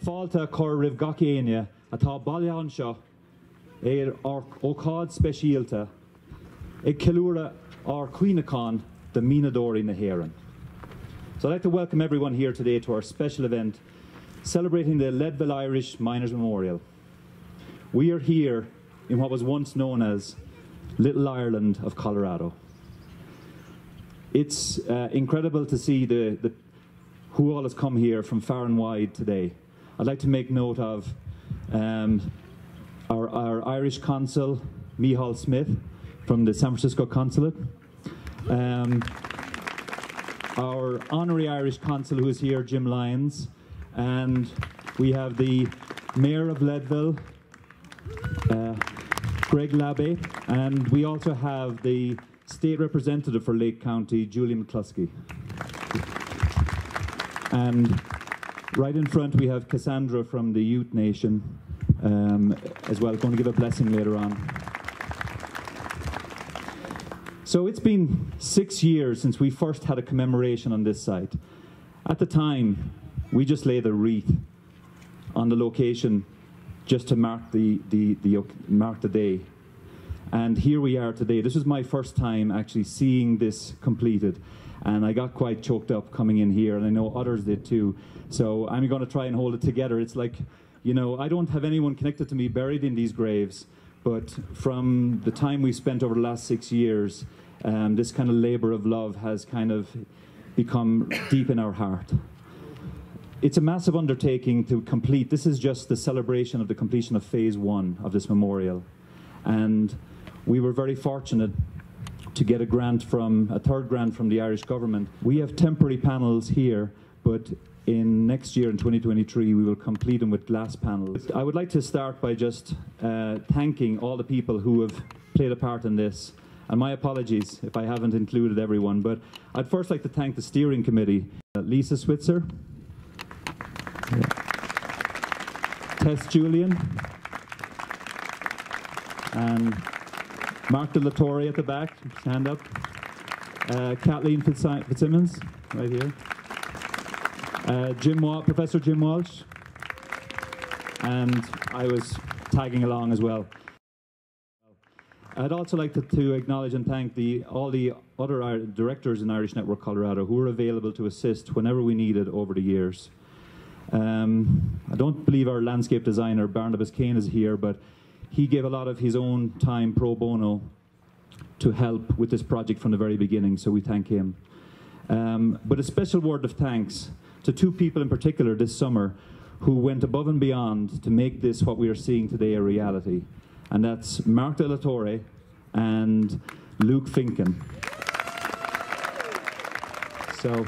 Fáilte chur ribh gach aine atá baile anseo ar ócád speisialta ag ceiliúradh our Cuoinecán the Mínadóirí na Héireann. So I'd like to welcome everyone here today to our special event celebrating the Leadville Irish Miners Memorial. We are here in what was once known as Little Ireland of Colorado. It's incredible to see who all has come here from far and wide today. I'd like to make note of our Irish consul, Micheál Smith, from the San Francisco Consulate. Our honorary Irish consul who is here, Jim Lyons. And we have the Mayor of Leadville, Greg Labbe. And we also have the State Representative for Lake County, Julie McCluskey. And right in front we have Cassandra from the Ute Nation as well, going to give a blessing later on. So it's been 6 years since we first had a commemoration on this site. At the time, we just laid a wreath on the location just to mark the day. And here we are today. This was my first time actually seeing this completed. And I got quite choked up coming in here, and I know others did too. So I'm going to try and hold it together. It's like, you know, I don't have anyone connected to me buried in these graves, but from the time we spent over the last 6 years, this kind of labor of love has kind of become deep in our heart. It's a massive undertaking to complete. This is just the celebration of the completion of phase 1 of this memorial. And we were very fortunate to get a third grant from the Irish government. We have temporary panels here, but in next year, in 2023, we will complete them with glass panels. I would like to start by just thanking all the people who have played a part in this. And my apologies if I haven't included everyone, but I'd first like to thank the steering committee. Lisa Switzer, Tess Julian, and Mark De La Torre at the back, stand up. Kathleen Fitzsimmons, right here. Professor Jim Walsh, and I was tagging along as well. I'd also like to acknowledge and thank all the other directors in Irish Network Colorado who were available to assist whenever we needed over the years. I don't believe our landscape designer, Barnabas Kane, is here, but he gave a lot of his own time pro bono to help with this project from the very beginning, so we thank him. But a special word of thanks to two people in particular this summer who went above and beyond to make this, what we are seeing today, a reality. And that's Mark De La Torre and Luke Finken. So,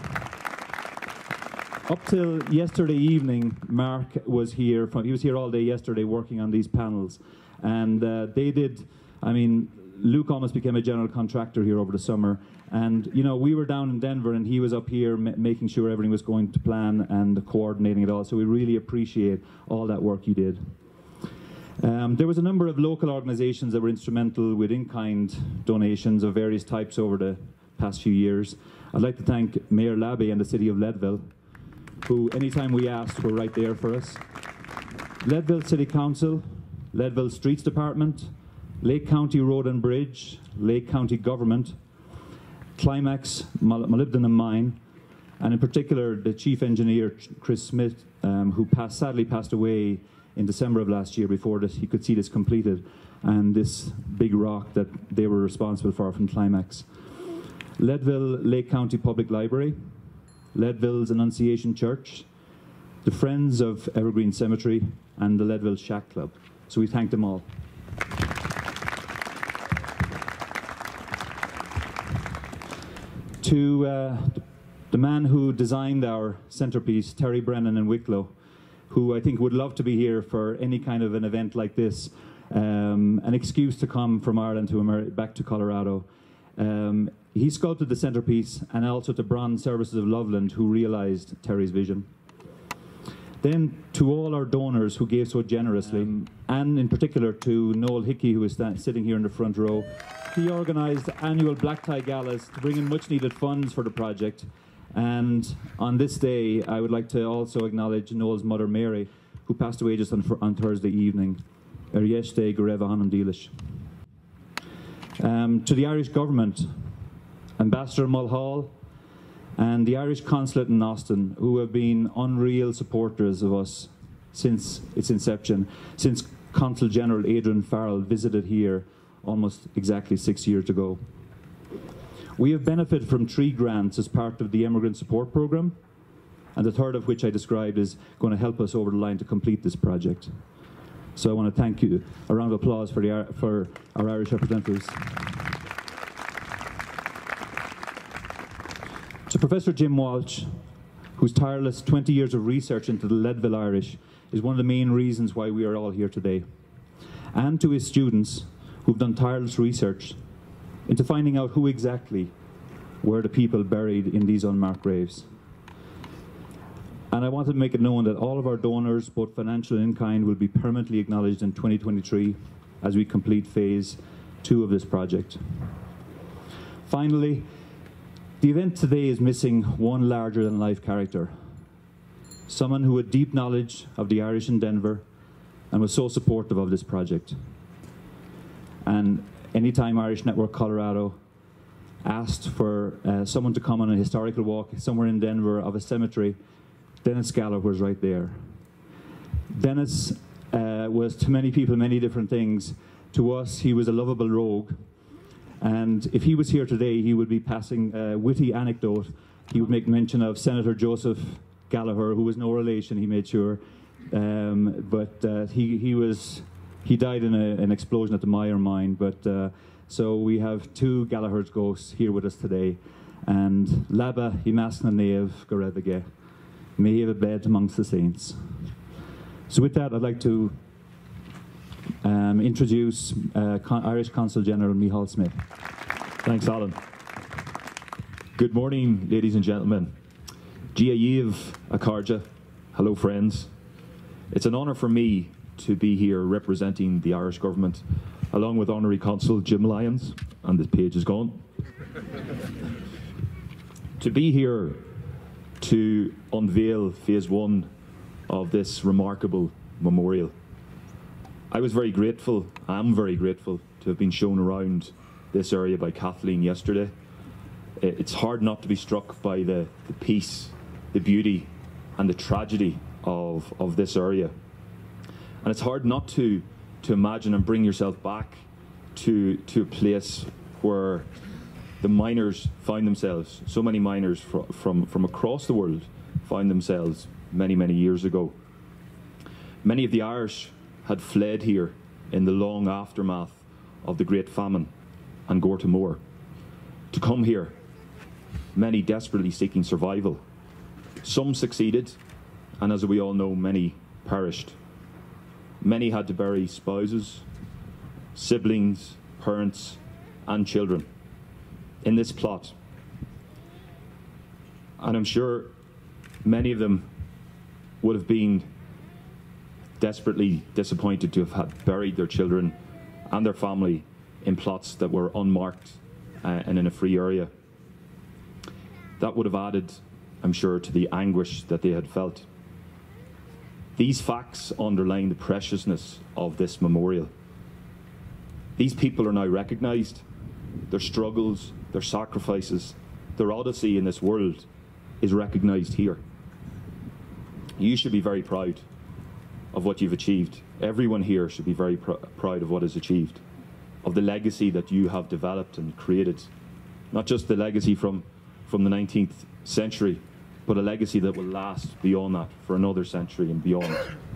up till yesterday evening, Mark was here. He was here all day yesterday working on these panels. And they did, I mean, Luke almost became a general contractor here over the summer. And, you know, we were down in Denver and he was up here making sure everything was going to plan and coordinating it all. So we really appreciate all that work you did. There was a number of local organizations that were instrumental with in-kind donations of various types over the past few years. I'd like to thank Mayor Labbe and the City of Leadville, who anytime we asked were right there for us. Leadville City Council, Leadville Streets Department, Lake County Road and Bridge, Lake County Government, Climax Molybdenum Mine, and in particular the Chief Engineer, Chris Smith, who sadly passed away in December of last year before he could see this completed, and this big rock that they were responsible for from Climax. Leadville Lake County Public Library, Leadville's Annunciation Church, the Friends of Evergreen Cemetery, and the Leadville Shack Club. So we thank them all. To the man who designed our centerpiece, Terry Brennan in Wicklow, who I think would love to be here for any kind of an event like this, an excuse to come from Ireland to back to Colorado. He sculpted the centerpiece, and also to Bronze Services of Loveland, who realized Terry's vision. Then to all our donors who gave so generously, and in particular to Noel Hickey, who is sitting here in the front row. He organised annual black tie galas to bring in much needed funds for the project. And on this day, I would like to also acknowledge Noel's mother, Mary, who passed away just on Thursday evening. Arieste Gareva Hanandilish. To the Irish government, Ambassador Mulhall, and the Irish Consulate in Austin, who have been unreal supporters of us since its inception, since Consul General Adrian Farrell visited here almost exactly 6 years ago. We have benefited from 3 grants as part of the Immigrant Support Programme, and the third of which I described is going to help us over the line to complete this project. So I want to thank you. A round of applause for our Irish representatives. To Professor Jim Walsh, whose tireless 20 years of research into the Leadville Irish is one of the main reasons why we are all here today, and to his students who've done tireless research into finding out who exactly were the people buried in these unmarked graves. And I want to make it known that all of our donors, both financial and in kind, will be permanently acknowledged in 2023 as we complete phase 2 of this project. Finally, the event today is missing one larger-than-life character, someone who had deep knowledge of the Irish in Denver and was so supportive of this project. And anytime Irish Network Colorado asked for someone to come on a historical walk somewhere in Denver of a cemetery, Dennis Gallagher was right there. Dennis was to many people many different things. To us, he was a lovable rogue. And if he was here today, he would be passing a witty anecdote. He would make mention of Senator Joseph Gallagher, who was no relation, he made sure. He died in an explosion at the Meyer mine. But so we have 2 Gallagher's ghosts here with us today. And Laba Imasna Nev Garevage, may he have a bed amongst the saints. So with that, I'd like to introduce Irish Consul General Micheál Smith. Thanks, Alan. Good morning, ladies and gentlemen. Gia Yiv Akarja. Hello, friends. It's an honour for me to be here representing the Irish government, along with Honorary Consul Jim Lyons, and this page is gone. To be here to unveil phase 1 of this remarkable memorial. I was very grateful, I'm very grateful, to have been shown around this area by Kathleen yesterday. It's hard not to be struck by the peace, the beauty and the tragedy of this area. And it's hard not to imagine and bring yourself back to a place where the miners find themselves, so many miners from across the world find themselves many, many years ago. Many of the Irish had fled here in the long aftermath of the Great Famine and Gore to Moor. To come here, many desperately seeking survival. Some succeeded, and as we all know, many perished. Many had to bury spouses, siblings, parents, and children in this plot. And I'm sure many of them would have been desperately disappointed to have had buried their children and their family in plots that were unmarked and in a free area. That would have added, I'm sure, to the anguish that they had felt. These facts underline the preciousness of this memorial. These people are now recognised. Their struggles, their sacrifices, their odyssey in this world is recognised here. You should be very proud of what you've achieved. Everyone here should be very proud of what is achieved, of the legacy that you have developed and created. Not just the legacy from the 19th century, but a legacy that will last beyond that for another century and beyond.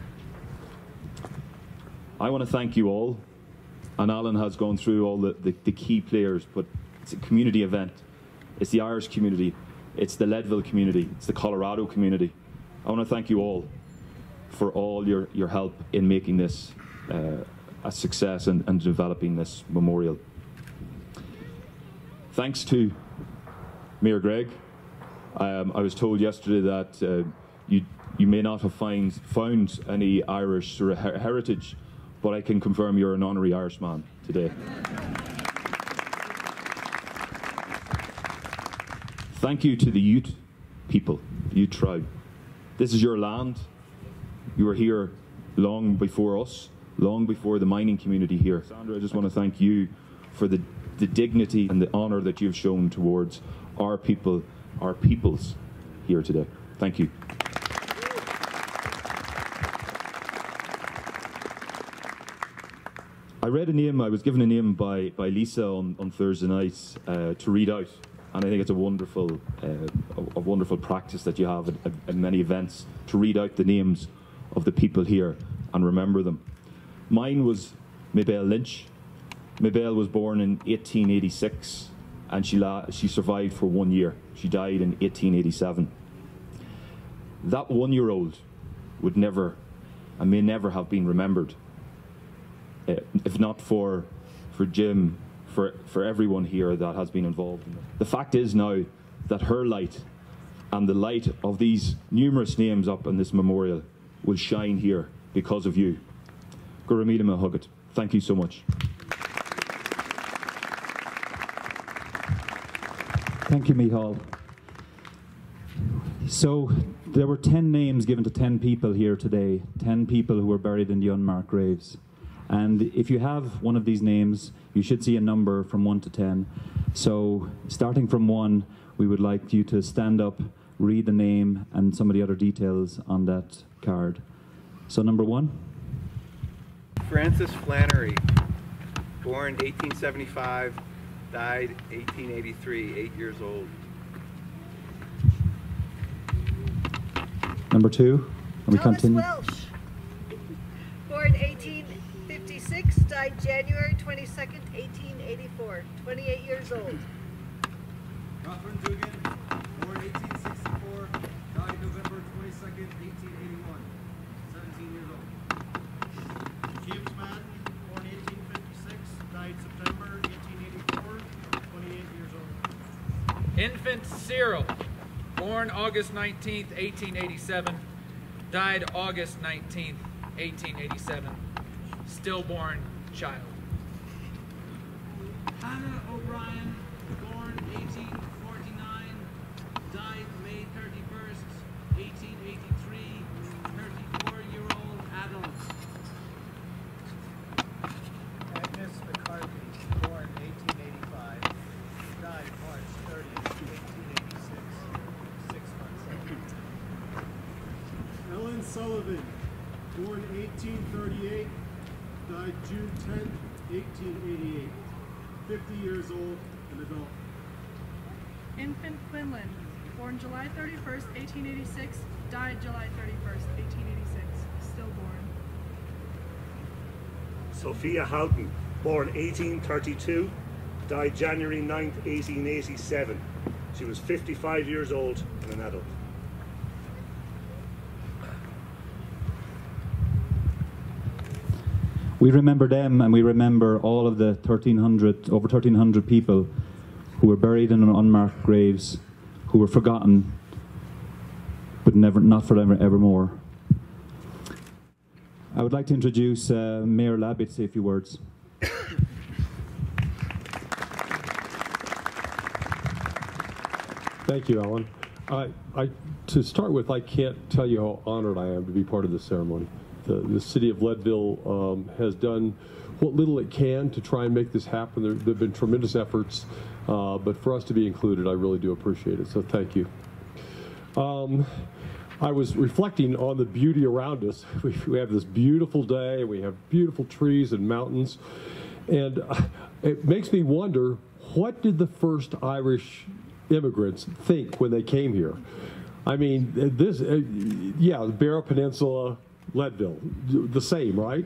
I want to thank you all, and Alan has gone through all the key players, but it's a community event. It's the Irish community, it's the Leadville community, it's the Colorado community. I want to thank you all for all your help in making this a success and developing this memorial. Thanks to Mayor Gregg. I was told yesterday that you may not have found any Irish sort of heritage, but I can confirm you're an honorary Irishman today. Thank you to the Ute people, the Ute tribe. This is your land. You are here long before us, long before the mining community here. Sandra, I just want to thank you for the dignity and the honour that you've shown towards our people, our peoples here today. Thank you. I read a name, I was given a name by Lisa on Thursday night to read out, and I think it's a wonderful practice that you have at many events, to read out the names of the people here and remember them. Mine was Mabel Lynch. Mabel was born in 1886, and she survived for 1 year. She died in 1887. That 1-year-old would never, and may never have been remembered, if not for Jim, for everyone here that has been involved in it. The fact is now that her light and the light of these numerous names up in this memorial will shine here because of you. Guramida Mahugat. Thank you so much. Thank you, Michal. So there were 10 names given to 10 people here today, 10 people who were buried in the unmarked graves. And if you have one of these names, you should see a number from 1 to 10. So starting from 1, we would like you to stand up, read the name and some of the other details on that card. So number 1. Francis Flannery, born 1875, died 1883, 8 years old. Number 2. We continue. Welsh, born 1856, died January 22nd, 1884, 28 years old. Catherine Dugan, born 1864, died November 22nd, 1881, 17 years old. James Madden, born 1856, died September 1884, 28 years old. Infant Cyril, born August 19th, 1887, died August 19th, 1887, stillborn child. Hannah O'Brien, born 1849, died May 31st, 1883, 34-year-old adult. Agnes McCarthy, born 1885, died March 30th, 1886, 6 months old. Ellen Sullivan, born 1838, died June 10th, 1888, 50 years old, an adult. Infant Quinlan, born July 31st, 1886, died July 31st, 1886, stillborn. Sophia Houghton, born 1832, died January 9th, 1887. She was 55 years old and an adult. We remember them, and we remember all of the over 1,300 people who were buried in unmarked graves, who were forgotten, but not forever, evermore. I would like to introduce Mayor Labby to say a few words. Thank you, Alan. To start with, I can't tell you how honored I am to be part of this ceremony. The city of Leadville has done what little it can to try and make this happen. There have been tremendous efforts, but for us to be included, I really do appreciate it, so thank you. I was reflecting on the beauty around us. We have this beautiful day, we have beautiful trees and mountains, and it makes me wonder, what did the first Irish immigrants think when they came here? I mean, the Barrow Peninsula, Leadville, the same, right?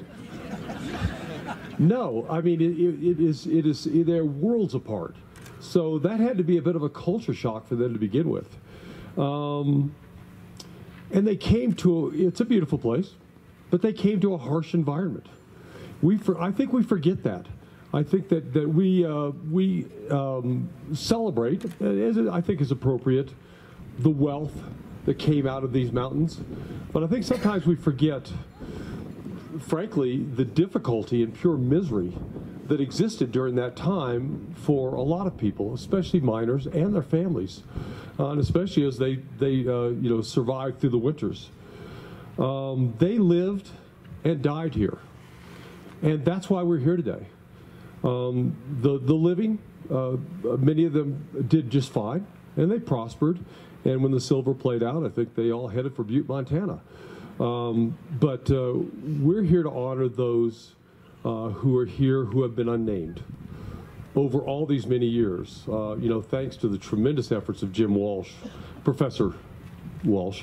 No, I mean, they're worlds apart. So that had to be a bit of a culture shock for them to begin with. And they came to, it's a beautiful place, but they came to a harsh environment. I think we forget that. I think that we celebrate, as I think is appropriate, the wealth that came out of these mountains. But I think sometimes we forget, frankly, the difficulty and pure misery that existed during that time for a lot of people, especially miners and their families, and especially as they survived through the winters. They lived and died here. And that's why we're here today. The living, many of them did just fine, and they prospered. And when the silver played out, I think they all headed for Butte, Montana. But we're here to honor those who are here who have been unnamed over all these many years. Thanks to the tremendous efforts of Jim Walsh, Professor Walsh.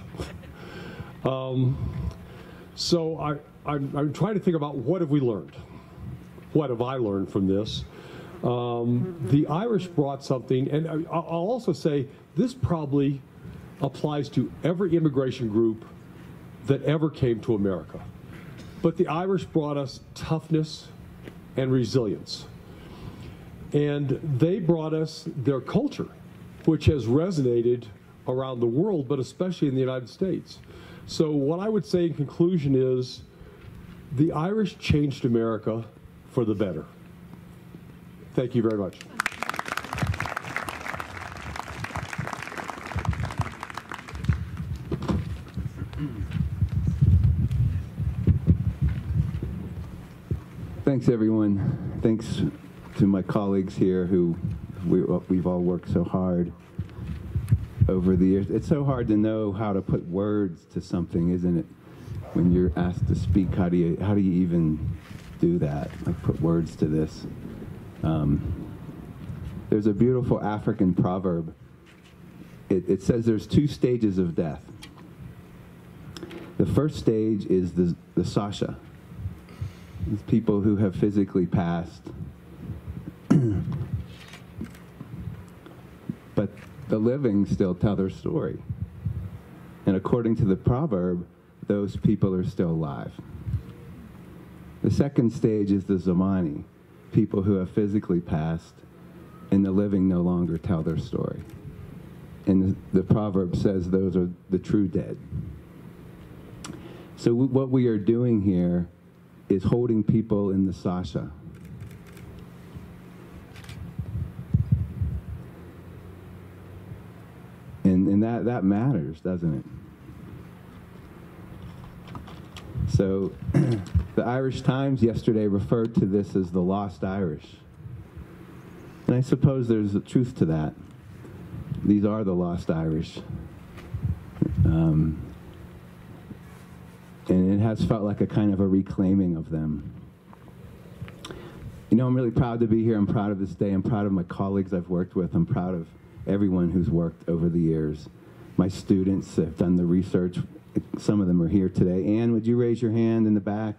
So I'm trying to think about what have we learned? What have I learned from this? The Irish brought something, and I'll also say this probably applies to every immigration group that ever came to America. But the Irish brought us toughness and resilience. And they brought us their culture, which has resonated around the world, but especially in the United States. So what I would say in conclusion is the Irish changed America for the better. Thank you very much. Thanks, everyone. Thanks to my colleagues here who we've all worked so hard over the years. It's so hard to know how to put words to something, isn't it? When you're asked to speak, how do you even do that? Like put words to this. There's a beautiful African proverb. It says there's two stages of death. The first stage is the Sasha. It's people who have physically passed. But the living still tell their story. And according to the proverb, those people are still alive. The second stage is the Zamani, people who have physically passed, and the living no longer tell their story. And the proverb says those are the true dead. So what we are doing here is holding people in the Sasha. And that matters, doesn't it? So the Irish Times yesterday referred to this as the lost Irish. And I suppose there's a truth to that. These are the lost Irish. And it has felt like a kind of a reclaiming of them. You know, I'm really proud to be here. I'm proud of this day. I'm proud of my colleagues I've worked with. I'm proud of everyone who's worked over the years. My students have done the research. Some of them are here today. Anne, would you raise your hand in the back?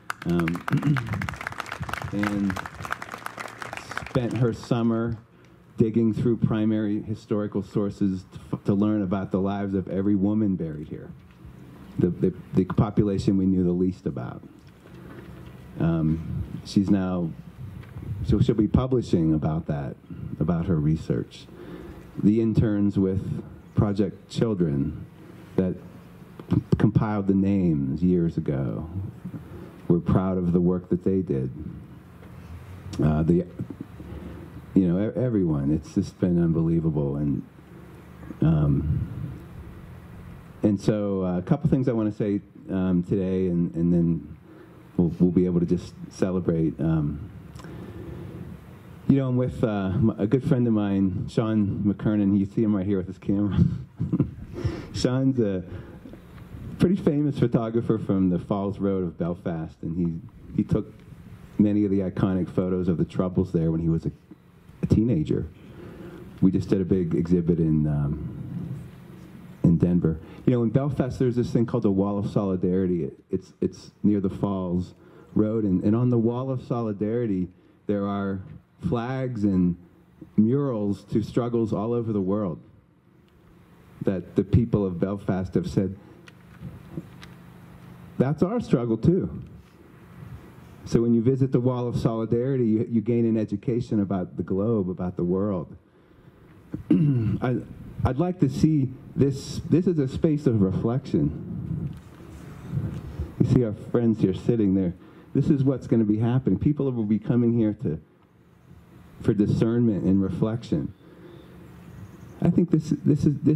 And spent her summer digging through primary historical sources to learn about the lives of every woman buried here, the population we knew the least about. She'll be publishing about that, about her research. The interns with Project Children that compiled the names years ago. We're proud of the work that they did. Everyone. It's just been unbelievable, and so a couple things I want to say today, and then we'll be able to just celebrate. I'm with a good friend of mine, Sean McKernan. You see him right here with his camera. Sean's a pretty famous photographer from the Falls Road of Belfast, and he took many of the iconic photos of the Troubles there when he was a teenager. We just did a big exhibit in Denver. In Belfast, there's this thing called the Wall of Solidarity. It's near the Falls Road, and on the Wall of Solidarity, there are flags and murals to struggles all over the world that the people of Belfast have said, that's our struggle too. So when you visit the Wall of Solidarity, you gain an education about the globe, about the world. I'd like to see this is a space of reflection. You see our friends here sitting there. This is what's going to be happening. People will be coming here for discernment and reflection. I think this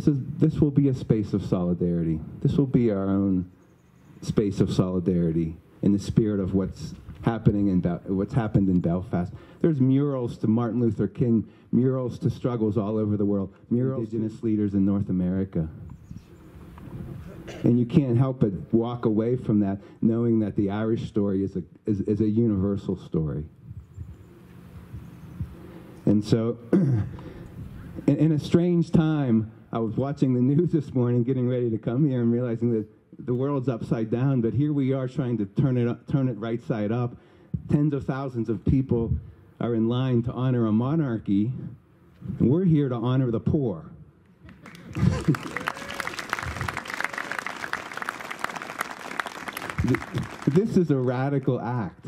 will be a space of solidarity. This will be our own space of solidarity. in the spirit of what's happened in Belfast. There's murals to Martin Luther King, murals to struggles all over the world, murals to Indigenous leaders in North America. And you can't help but walk away from that knowing that the Irish story is a universal story. And so, in a strange time, I was watching the news this morning, getting ready to come here, and realizing that the world's upside down, but here we are trying to turn it right side up. Tens of thousands of people are in line to honor a monarchy, and we're here to honor the poor. This is a radical act.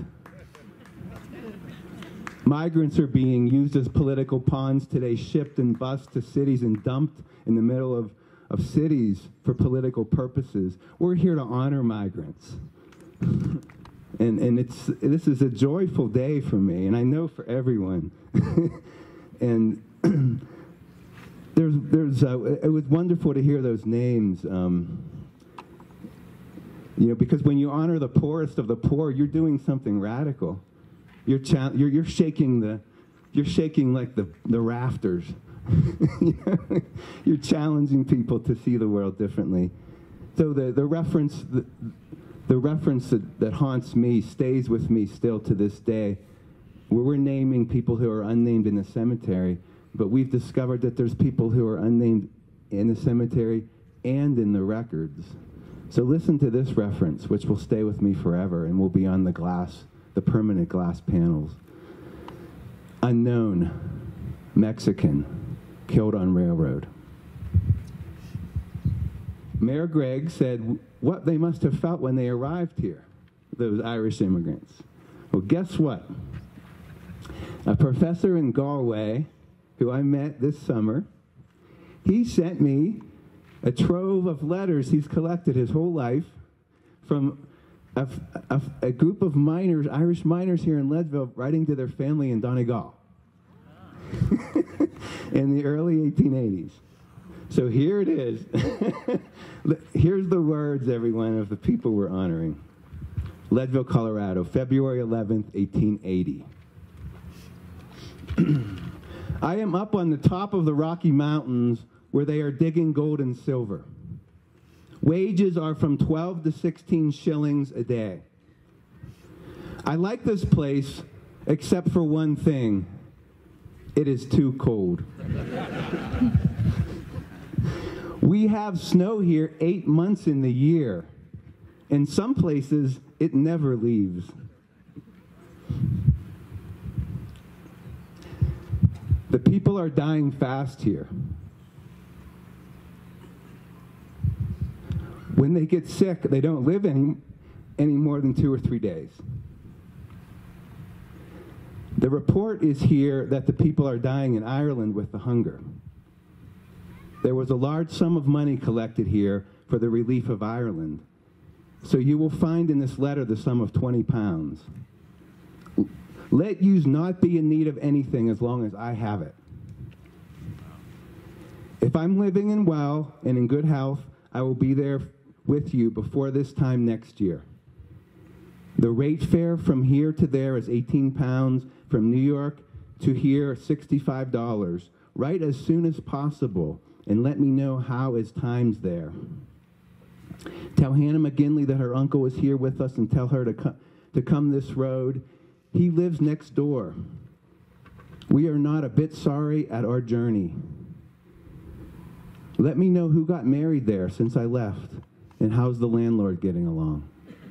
Migrants are being used as political pawns today, shipped and bused to cities and dumped in the middle of cities for political purposes. We're here to honor migrants. And this is a joyful day for me, and I know for everyone. And it was wonderful to hear those names. Because when you honor the poorest of the poor, you're doing something radical. You're shaking like the rafters. You're challenging people to see the world differently. So the reference that haunts me stays with me still to this day, where we're naming people who are unnamed in the cemetery, but we've discovered that there's people who are unnamed in the cemetery and in the records. So listen to this reference, which will stay with me forever and will be on the glass, the permanent glass panels. Unknown, Mexican, killed on railroad. Mayor Gregg said what they must have felt when they arrived here, those Irish immigrants. Well, guess what? A professor in Galway, who I met this summer, he sent me a trove of letters he's collected his whole life from a group of miners, Irish miners here in Leadville, writing to their family in Donegal in the early 1880s. So here it is. Here's the words, everyone, of the people we're honoring. Leadville, Colorado, February 11th, 1880. I am up on the top of the Rocky Mountains where they are digging gold and silver. Wages are from 12 to 16 shillings a day. I like this place except for one thing. It is too cold. We have snow here 8 months in the year. In some places, it never leaves. The people are dying fast here. When they get sick, they don't live any more than 2 or 3 days. The report is here that the people are dying in Ireland with the hunger. There was a large sum of money collected here for the relief of Ireland. So you will find in this letter the sum of 20 pounds. Let yous not be in need of anything as long as I have it. If I'm living and well and in good health, I will be there with you before this time next year. The rate fare from here to there is 18 pounds, from New York to here $65. Write as soon as possible and let me know how is times there. Tell Hannah McGinley that her uncle is here with us and tell her to come this road. He lives next door. We are not a bit sorry at our journey. Let me know who got married there since I left, and how's the landlord getting along.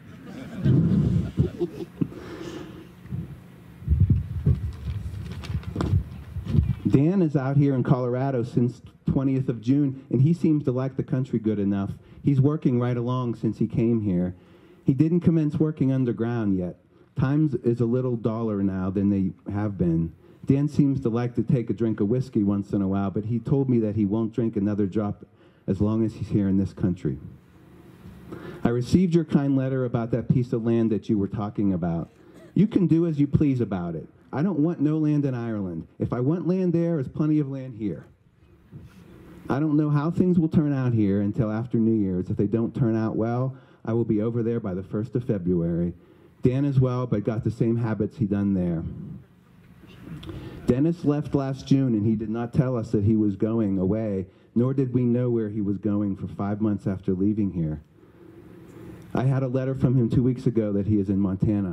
Dan is out here in Colorado since 20th of June, and he seems to like the country good enough. He's working right along since he came here. He didn't commence working underground yet. Times is a little duller now than they have been. Dan seems to like to take a drink of whiskey once in a while, but he told me that he won't drink another drop as long as he's here in this country. I received your kind letter about that piece of land that you were talking about. You can do as you please about it. I don't want no land in Ireland. If I want land there, there's plenty of land here. I don't know how things will turn out here until after New Year's. If they don't turn out well, I will be over there by the 1st of February. Dan as well, but got the same habits he done there. Dennis left last June, and he did not tell us that he was going away, nor did we know where he was going for 5 months after leaving here. I had a letter from him 2 weeks ago that he is in Montana.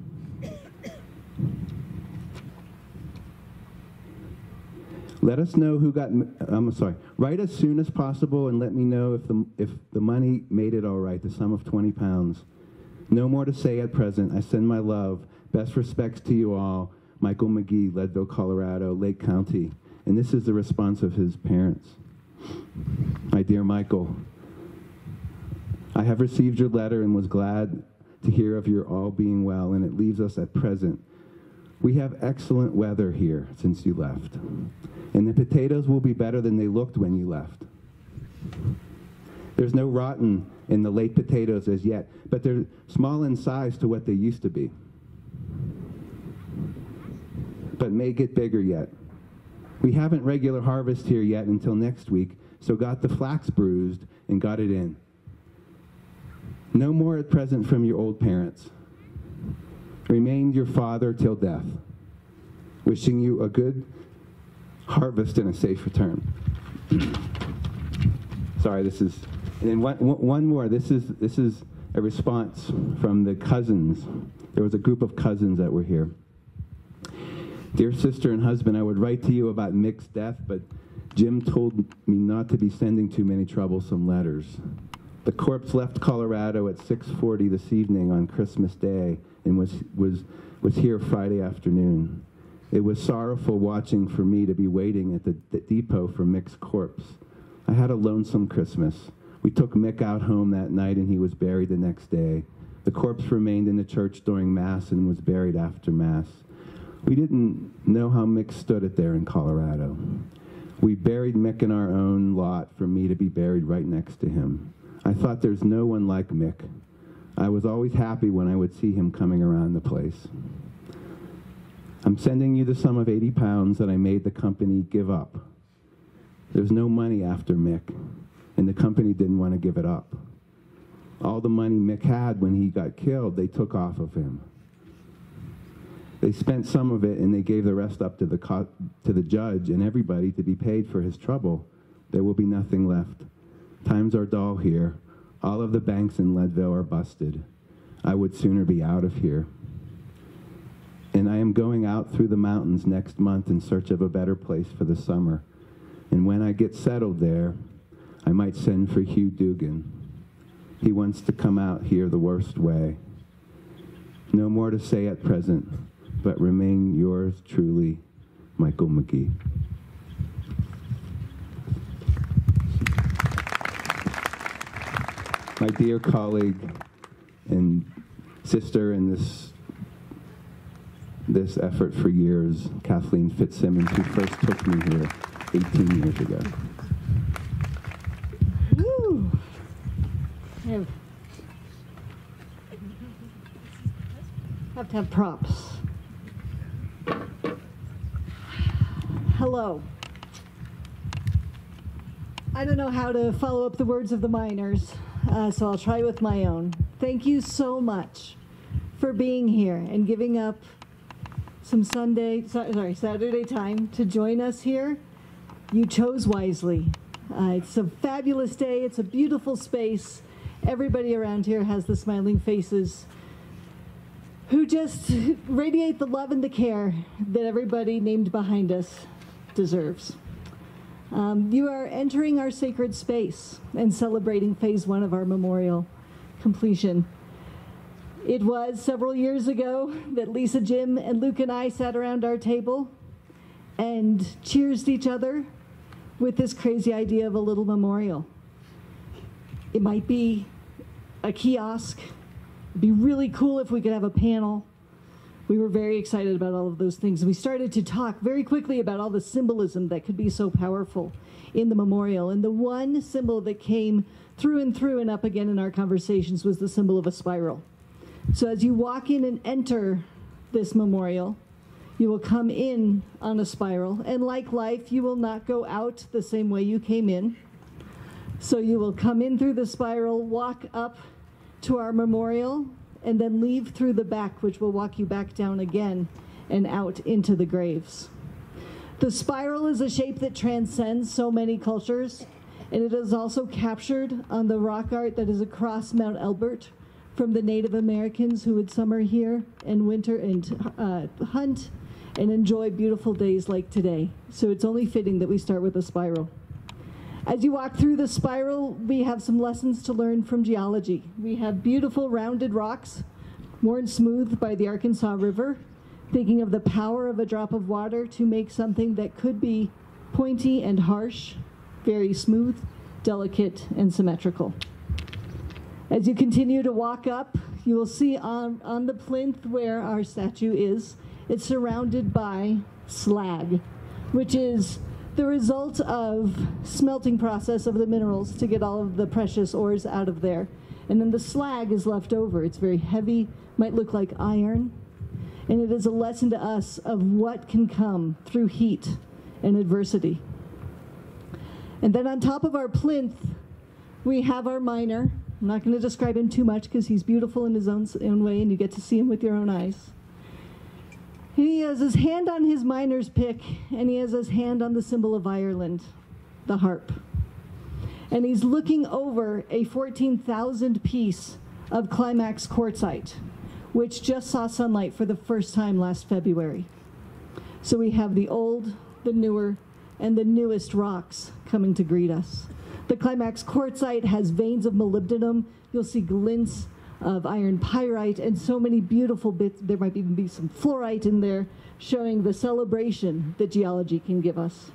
Let us know who got, write as soon as possible and let me know if the money made it all right, the sum of 20 pounds. No more to say at present. I send my love. Best respects to you all. Michael McGee, Leadville, Colorado, Lake County. And this is the response of his parents. My dear Michael, I have received your letter and was glad to hear of your all being well, and it leaves us at present. We have excellent weather here since you left, and the potatoes will be better than they looked when you left. There's no rotten in the late potatoes as yet, but they're small in size to what they used to be, but may get bigger yet. We haven't regular harvest here yet until next week, so got the flax bruised and got it in. No more at present from your old parents. Remain your father till death. Wishing you a good harvest and a safe return. Sorry, this is, and then one more. This is a response from the cousins. There was a group of cousins that were here. Dear sister and husband, I would write to you about Mick's death, but Jim told me not to be sending too many troublesome letters. The corpse left Colorado at 6:40 this evening on Christmas Day and was here Friday afternoon. It was sorrowful watching for me to be waiting at the depot for Mick's corpse. I had a lonesome Christmas. We took Mick out home that night and he was buried the next day. The corpse remained in the church during Mass and was buried after Mass. We didn't know how Mick stood it there in Colorado. We buried Mick in our own lot for me to be buried right next to him. I thought there's no one like Mick. I was always happy when I would see him coming around the place. I'm sending you the sum of 80 pounds that I made the company give up. There's no money after Mick, and the company didn't want to give it up. All the money Mick had when he got killed, they took off of him. They spent some of it, and they gave the rest up to the judge and everybody to be paid for his trouble. There will be nothing left. Times are dull here. All of the banks in Leadville are busted. I would sooner be out of here. And I am going out through the mountains next month in search of a better place for the summer. And when I get settled there, I might send for Hugh Dugan. He wants to come out here the worst way. No more to say at present, but remain yours truly, Michael McGee. My dear colleague and sister in this effort for years, Kathleen Fitzsimmons, who first took me here 18 years ago. Woo! Have to have props. Hello. I don't know how to follow up the words of the miners, so I'll try with my own. Thank you so much for being here and giving up some Saturday time to join us here. You chose wisely. It's a fabulous day. It's a beautiful space. Everybody around here has the smiling faces who just radiate the love and the care that everybody named behind us deserves. You are entering our sacred space and celebrating phase 1 of our memorial completion. It was several years ago that Lisa, Jim, and Luke and I sat around our table and cheersed each other with this crazy idea of a little memorial. It might be a kiosk. It'd be really cool if we could have a panel. We were very excited about all of those things. And we started to talk very quickly about all the symbolism that could be so powerful in the memorial. And the one symbol that came through and up again in our conversations was the symbol of a spiral. So as you walk in and enter this memorial, you will come in on a spiral. And like life, you will not go out the same way you came in. So you will come in through the spiral, walk up to our memorial, and then leave through the back, which will walk you back down again and out into the graves. The spiral is a shape that transcends so many cultures, and it is also captured on the rock art that is across Mount Elbert from the Native Americans who would summer here and winter and hunt and enjoy beautiful days like today. So it's only fitting that we start with a spiral. As you walk through the spiral, we have some lessons to learn from geology. We have beautiful rounded rocks, worn smooth by the Arkansas River, thinking of the power of a drop of water to make something that could be pointy and harsh, very smooth, delicate, and symmetrical. As you continue to walk up, you will see on the plinth where our statue is, it's surrounded by slag, which is the result of smelting process of the minerals to get all of the precious ores out of there. And then the slag is left over. It's very heavy, might look like iron, and it is a lesson to us of what can come through heat and adversity. And then on top of our plinth, we have our miner. I'm not going to describe him too much because he's beautiful in his own way, and you get to see him with your own eyes. He has his hand on his miner's pick, and he has his hand on the symbol of Ireland, the harp. And he's looking over a 14,000 piece of climax quartzite, which just saw sunlight for the first time last February. So we have the old, the newer, and the newest rocks coming to greet us. The climax quartzite has veins of molybdenum. You'll see glints of iron pyrite and so many beautiful bits. There might even be some fluorite in there, showing the celebration that geology can give us.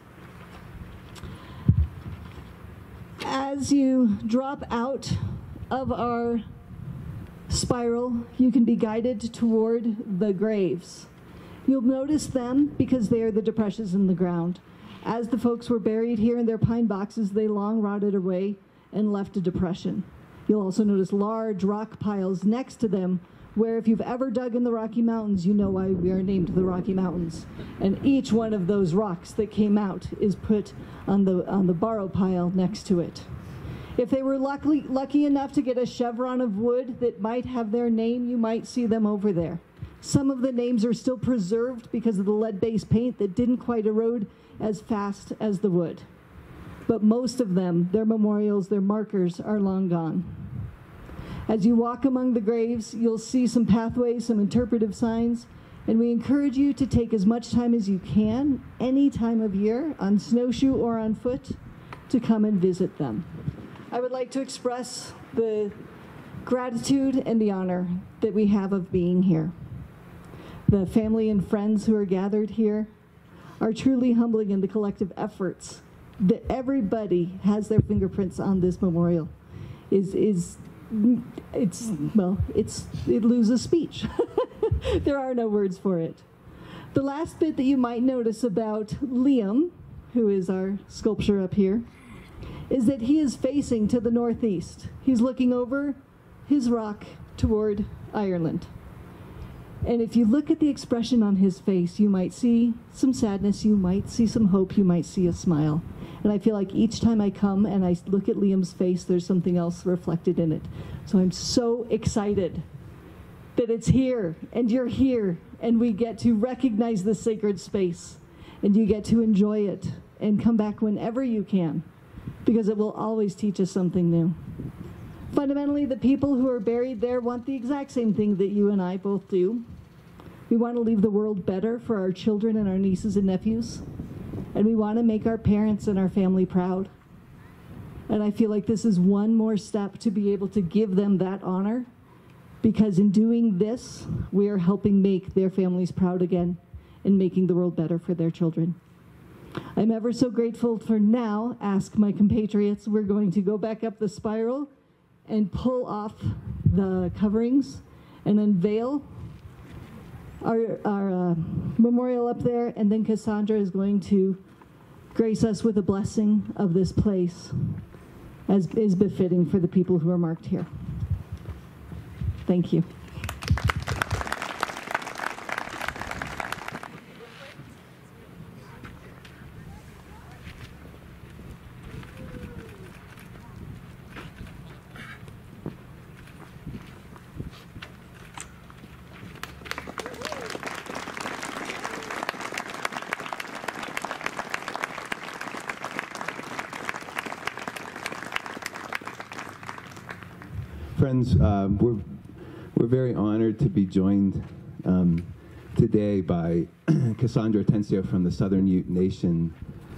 As you drop out of our spiral, you can be guided toward the graves. You'll notice them because they are the depressions in the ground. As the folks were buried here in their pine boxes, they long rotted away and left a depression. You'll also notice large rock piles next to them, where if you've ever dug in the Rocky Mountains, you know why we are named the Rocky Mountains. And each one of those rocks that came out is put on the borrow pile next to it. If they were lucky enough to get a chevron of wood that might have their name, you might see them over there. Some of the names are still preserved because of the lead-based paint that didn't quite erode as fast as the wood. But most of them, their memorials, their markers, are long gone. As you walk among the graves, you'll see some pathways, some interpretive signs, and we encourage you to take as much time as you can, any time of year, on snowshoe or on foot, to come and visit them. I would like to express the gratitude and the honor that we have of being here. The family and friends who are gathered here are truly humbling in the collective efforts that everybody has their fingerprints on this memorial. It loses speech. There are no words for it. The last bit that you might notice about Liam, who is our sculpture up here, is that he is facing to the northeast. He's looking over his rock toward Ireland. And if you look at the expression on his face, you might see some sadness, you might see some hope, you might see a smile. And I feel like each time I come and I look at Liam's face, there's something else reflected in it. So I'm so excited that it's here, and you're here, and we get to recognize this sacred space, and you get to enjoy it, and come back whenever you can, because it will always teach us something new. Fundamentally, the people who are buried there want the exact same thing that you and I both do. We want to leave the world better for our children and our nieces and nephews. And we want to make our parents and our family proud. And I feel like this is one more step to be able to give them that honor, because in doing this, we are helping make their families proud again and making the world better for their children. I'm ever so grateful for now. Ask my compatriots. We're going to go back up the spiral and pull off the coverings and unveil our memorial up there, and then Cassandra is going to grace us with a blessing of this place, as is befitting for the people who are marked here. Thank you. Friends, we're very honored to be joined today by Cassandra Atencio from the Southern Ute Nation.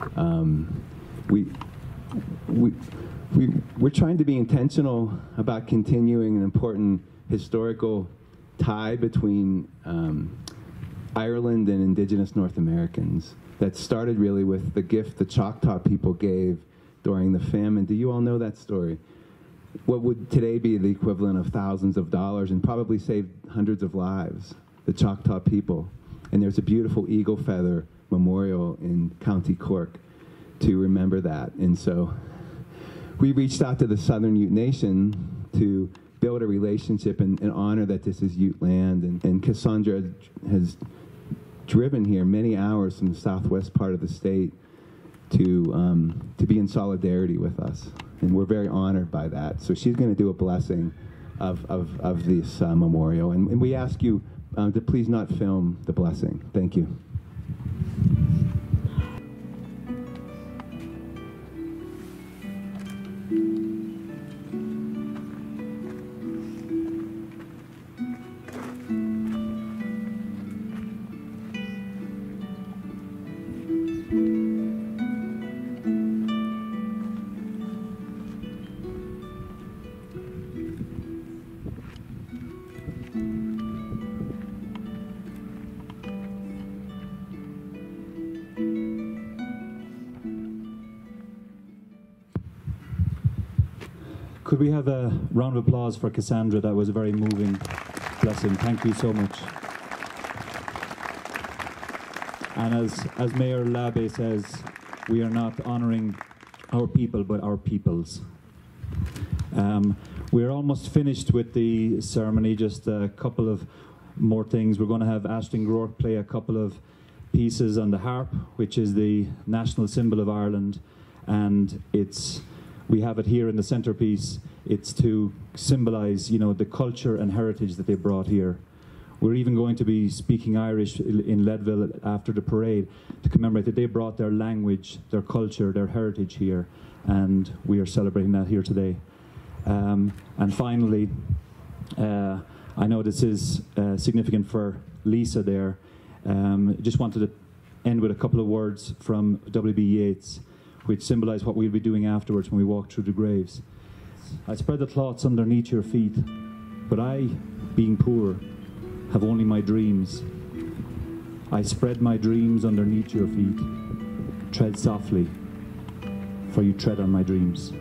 We're trying to be intentional about continuing an important historical tie between Ireland and Indigenous North Americans that started really with the gift the Choctaw people gave during the famine. Do you all know that story? What would today be the equivalent of thousands of dollars and probably saved hundreds of lives, the Choctaw people. And there's a beautiful eagle feather memorial in County Cork to remember that. And so we reached out to the Southern Ute Nation to build a relationship and honor that this is Ute land. And Cassandra has driven here many hours from the southwest part of the state to be in solidarity with us. And we're very honored by that. So she's going to do a blessing of this memorial. And we ask you to please not film the blessing. Thank you. Could we have a round of applause for Cassandra? That was a very moving blessing. Thank you so much. And as Mayor Labe says, we are not honoring our people, but our peoples. We're almost finished with the ceremony, just a couple of more things. We're going to have Ashton Groark play a couple of pieces on the harp, which is the national symbol of Ireland, and we have it here in the centerpiece. It's to symbolize, the culture and heritage that they brought here. We're even going to be speaking Irish in Leadville after the parade to commemorate that they brought their language, their culture, their heritage here, and we are celebrating that here today. And finally, I know this is significant for Lisa there. Just wanted to end with a couple of words from W.B. Yeats, which symbolize what we'll be doing afterwards when we walk through the graves. I spread the cloths underneath your feet, but I, being poor, have only my dreams. I spread my dreams underneath your feet. Tread softly, for you tread on my dreams.